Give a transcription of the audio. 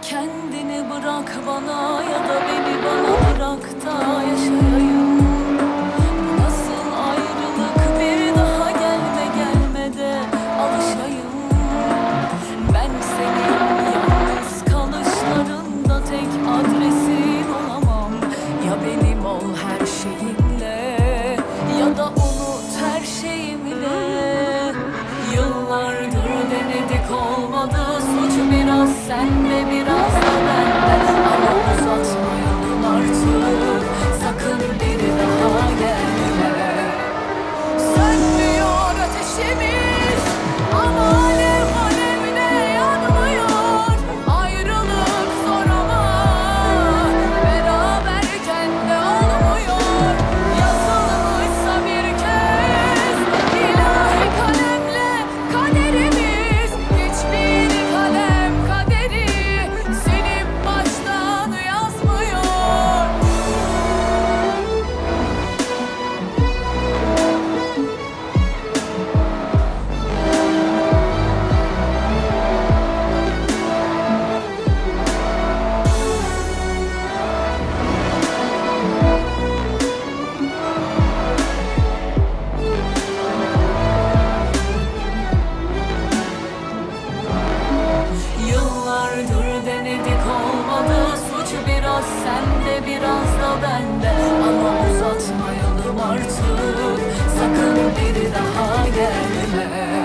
Kendini bırak bana ya da beni bana bırak da yaşayayım. Bu nasıl ayrılık, bir daha gelme gelme de alışayım. Ben senin yalnız kalışlarında tek adresin olamam. Ya benim ol her şeyinle ya da unut her şeyimle. Yıllardır denedik olmadı, suç biraz sende biraz da bende. Ama uzatmayalım artık, sakın bir daha gelme. Sönmüyor ateşimiz ama alev alevine yanmıyor. Ayrılık zor ama beraberken de olmuyor. Yazılmışsa bir kez ilahi kalemle kaderimiz, hiçbir kalem kaderi silip baştan yazmıyor. Yıllardır denedik olmadı, suç biraz sende biraz da bende. Ama uzatmayalım artık, sakın bir daha gelme.